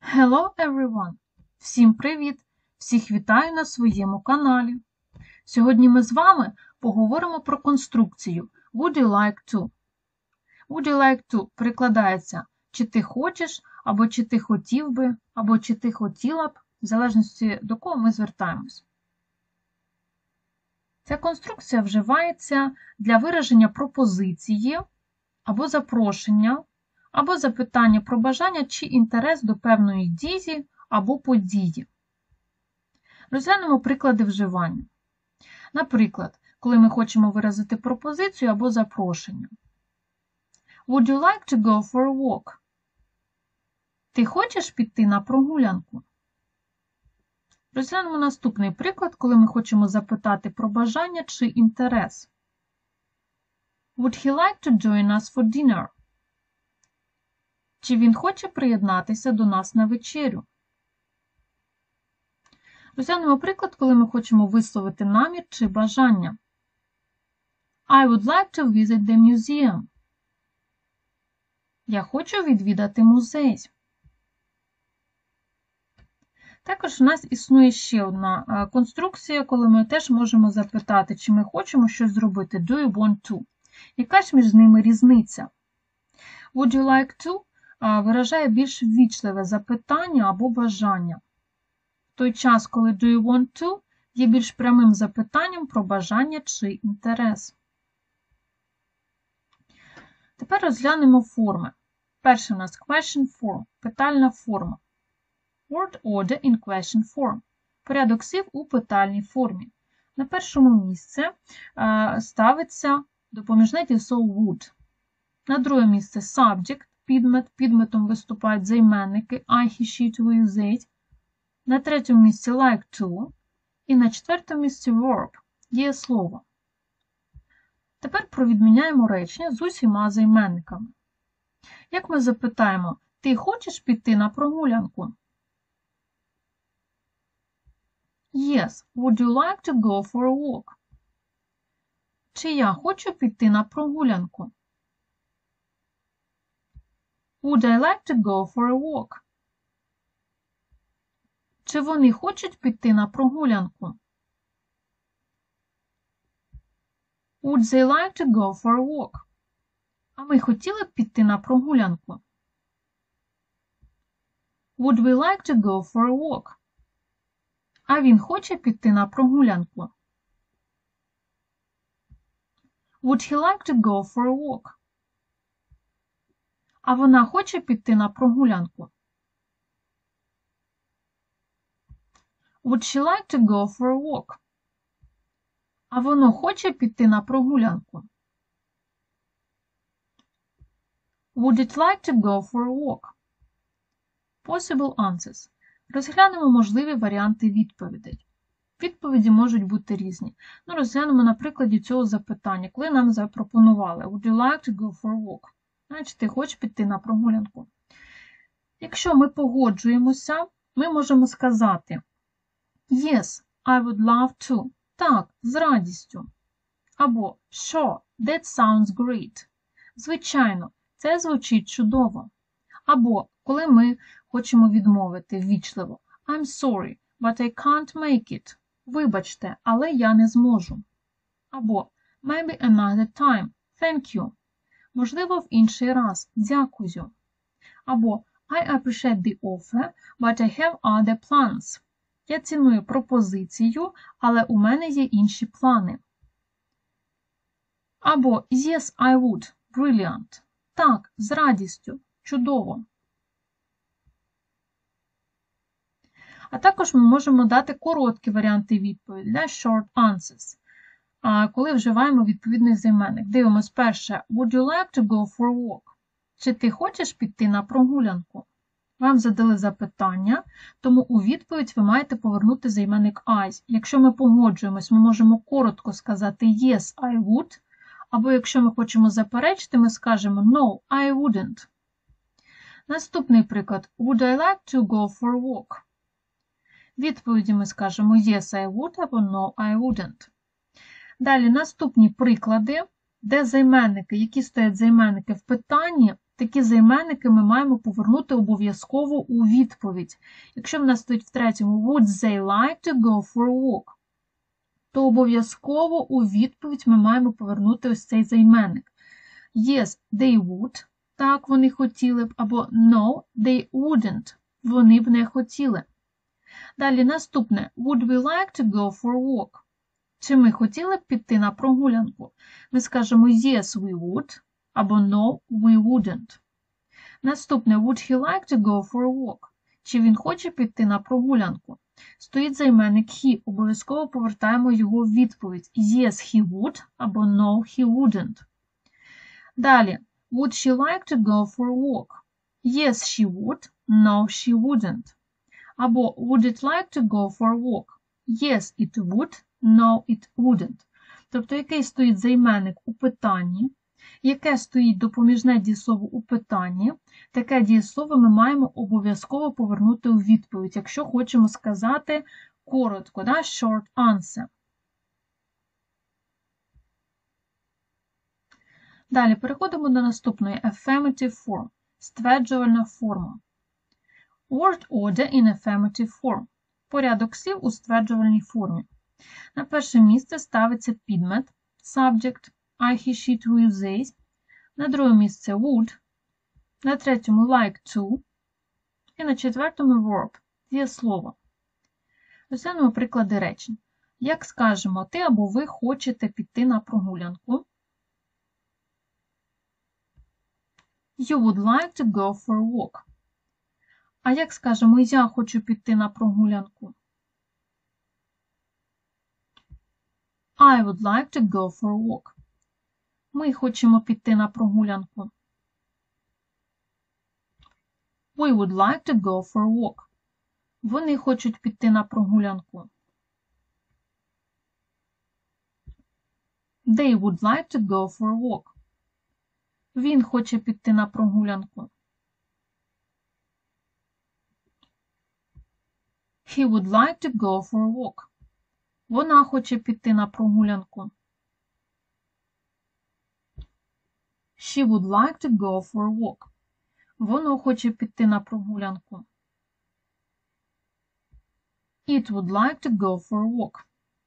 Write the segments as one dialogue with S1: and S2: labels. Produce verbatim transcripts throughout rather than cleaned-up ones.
S1: Hello everyone! Всім привіт! Всіх вітаю на своєму каналі. Сьогодні ми з вами поговоримо про конструкцію Would you like to? Would you like to перекладається чи ти хочеш, або чи ти хотів би, або чи ти хотіла б, в залежності до кого ми звертаємось. Ця конструкція вживається для вираження пропозиції або запрошення, або запитання про бажання чи інтерес до певної дії або події. Розглянемо приклади вживання. Наприклад, коли ми хочемо виразити пропозицію або запрошення. Would you like to go for a walk? Ти хочеш піти на прогулянку? Розглянемо наступний приклад, коли ми хочемо запитати про бажання чи інтерес. Would he like to join us for dinner? Чи він хоче приєднатися до нас на вечерю? Розглянемо приклад, коли ми хочемо висловити намір чи бажання. I would like to visit the museum. Я хочу відвідати музей. Також у нас існує ще одна конструкція, коли ми теж можемо запитати, чи ми хочемо щось зробити. Do you want to? Яка ж між ними різниця? Would you like to виражає більш ввічливе запитання або бажання. В той час, коли do you want to є більш прямим запитанням про бажання чи інтерес. Тепер розглянемо форми. Перше у нас question form, питальна форма. Word order in question form. Порядок слів у питальній формі. На першому місці ставиться допоміжне дієслово would. На друге місце subject, підмет. Підметом виступають займенники I, he, she, we, they. На третьому місці like to. І на четвертому місці verb, дієслово. Тепер провідміняємо речення з усіма займенниками. Як ми запитаємо, ти хочеш піти на прогулянку? Yes, would you like to go for a walk? Чи я хочу піти на прогулянку? Would I like to go for a walk? Чи вони хочуть піти на прогулянку? Would they like to go for a walk? А ми хотіли б піти на прогулянку? Would we like to go for a walk? А він хоче піти на прогулянку? Would he like to go for a walk? А вона хоче піти на прогулянку? Would she like to go for a walk? А воно хоче піти на прогулянку? Would it like to go for a walk? Possible answers. Розглянемо можливі варіанти відповідей. Відповіді можуть бути різні. Ну, розглянемо на прикладі цього запитання, коли нам запропонували Would you like to go for a walk? Значить, ти хочеш піти на прогулянку. Якщо ми погоджуємося, ми можемо сказати Yes, I would love to. Так, з радістю. Або Sure, that sounds great. Звичайно, це звучить чудово. Або, коли ми хочемо відмовити ввічливо I'm sorry, but I can't make it. Вибачте, але я не зможу. Або Maybe another time. Thank you. Можливо, в інший раз. Дякую. Або I appreciate the offer, but I have other plans. Я ціную пропозицію, але у мене є інші плани. Або Yes, I would. Brilliant. Так, з радістю. Чудово. А також ми можемо дати короткі варіанти відповіді, да? Short answers, коли вживаємо відповідний займенник. Дивимось перше. Would you like to go for a walk? Чи ти хочеш піти на прогулянку? Вам задали запитання, тому у відповідь ви маєте повернути займенник I. Якщо ми погоджуємось, ми можемо коротко сказати Yes, I would. Або якщо ми хочемо заперечити, ми скажемо No, I wouldn't. Наступний приклад. Would I like to go for a walk? Відповіді ми скажемо Yes, I would або No, I wouldn't. Далі наступні приклади, де займенники, які стоять займенники в питанні, такі займенники ми маємо повернути обов'язково у відповідь. Якщо в нас стоїть в третьому would they like to go for a walk, то обов'язково у відповідь ми маємо повернути ось цей займенник. Yes, they would. Так, вони хотіли б. Або no, they wouldn't. Вони б не хотіли. Далі наступне. Would we like to go for a walk? Чи ми хотіли б піти на прогулянку? Ми скажемо yes, we would. Або no, we wouldn't. Наступне. Would he like to go for a walk? Чи він хоче піти на прогулянку? Стоїть займенник he. Обов'язково повертаємо його в відповідь. Yes, he would. Або no, he wouldn't. Далі. Would she like to go for a walk? Yes, she would. No, she wouldn't. Або would it like to go for a walk? Yes, it would. No, it wouldn't. Тобто, який стоїть займенник у питанні, яке стоїть допоміжне дієслово у питанні, таке дієслово ми маємо обов'язково повернути у відповідь, якщо хочемо сказати коротко, да? Short answer. Далі переходимо до наступної affirmative form, стверджувальна форма. Word order in affirmative form. Порядок слів у стверджувальній формі. На перше місце ставиться підмет, subject, I, he, she, we, they. На друге місце would. На третьому like to. І на четвертому verb, дієслово. Розглянемо приклади речень. Як скажемо, ти або ви хочете піти на прогулянку. You would like to go for a walk. А як скажемо, я хочу піти на прогулянку? I would like to go for a walk. Ми хочемо піти на прогулянку. We would like to go for a walk. Вони хочуть піти на прогулянку. They would like to go for a walk. Він хоче піти на прогулянку. He would like to go for a walk. Вона хоче піти на прогулянку. She would like to go for a walk. Воно хоче піти на прогулянку. It would like to go for a walk.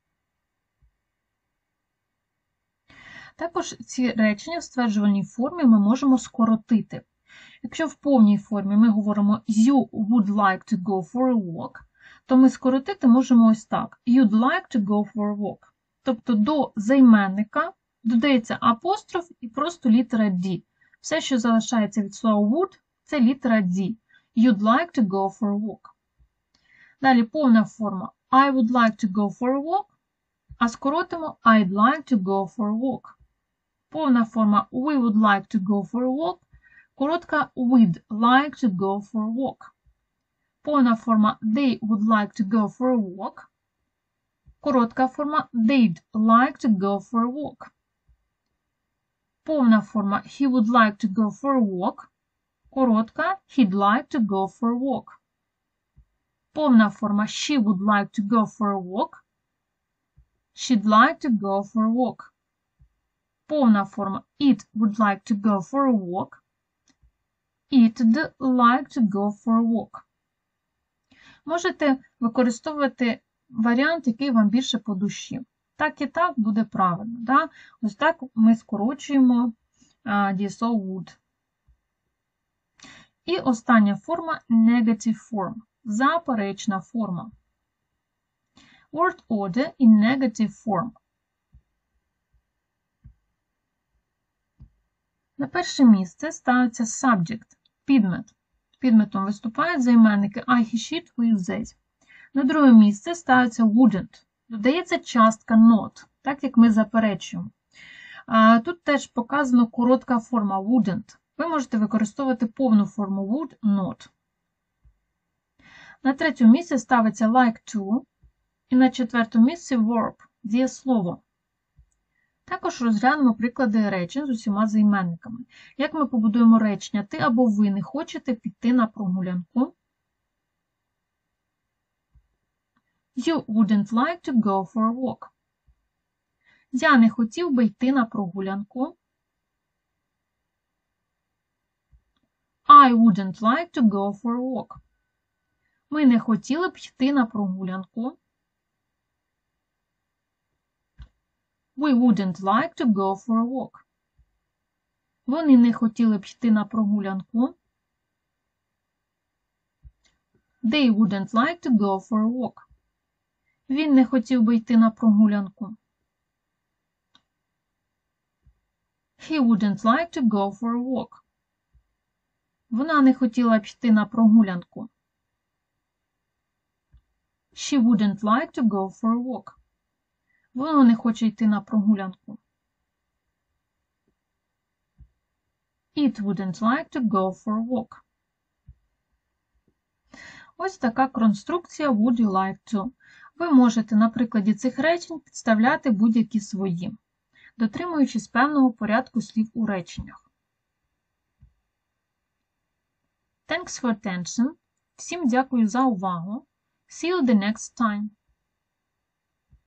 S1: Також ці речення в стверджувальній формі ми можемо скоротити. Якщо в повній формі ми говоримо you would like to go for a walk, то ми скоротити можемо ось так. You'd like to go for a walk. Тобто до займенника додається апостроф і просто літера D. Все, що залишається від слова would, це літера D. You'd like to go for a walk. Далі повна форма I would like to go for a walk, а скоротимо I'd like to go for a walk. Повна форма we would like to go for a walk, коротка we'd like to go for a walk. Повна форма they would like to go for a walk, коротка форма they'd like to go for a walk. Повна форма he would like to go for a walk, коротка he'd like to go for a walk. Повна форма she would like to go for a walk, she'd like to go for a walk. Повна форма it would like to go for a walk, it'd like to go for a walk. Можете використовувати варіант, який вам більше по душі. Так і так буде правильно. Да? Ось так ми скорочуємо а, дієслово would. І остання форма negative form. Заперечна форма. Word order in negative form. На перше місце ставиться subject, підмет. Підметом виступають займенники I, he, she, we, they. На друге місце ставиться wouldn't. Додається частка not, так як ми заперечуємо. А, тут теж показано коротка форма wouldn't. Ви можете використовувати повну форму would, not. На третьому місці ставиться like to. І на четвертому місці verb, дієслово. Також розглянемо приклади речень з усіма займенниками. Як ми побудуємо речення «Ти або ви не хочете піти на прогулянку?» You wouldn't like to go for a walk. Я не хотів би йти на прогулянку. I wouldn't like to go for a walk. Ми не хотіли б йти на прогулянку. We wouldn't like to go for a walk. Вони не хотіли б йти на прогулянку. They wouldn't like to go for a walk. Він не хотів би йти на прогулянку. He wouldn't like to go for a walk. Вона не хотіла б йти на прогулянку. She wouldn't like to go for a walk. Вона не хоче йти на прогулянку. It wouldn't like to go for a walk. Ось така конструкція would you like to. Ви можете на прикладі цих речень підставляти будь-які свої, дотримуючись певного порядку слів у реченнях. Thanks for attention. Всім дякую за увагу. See you the next time.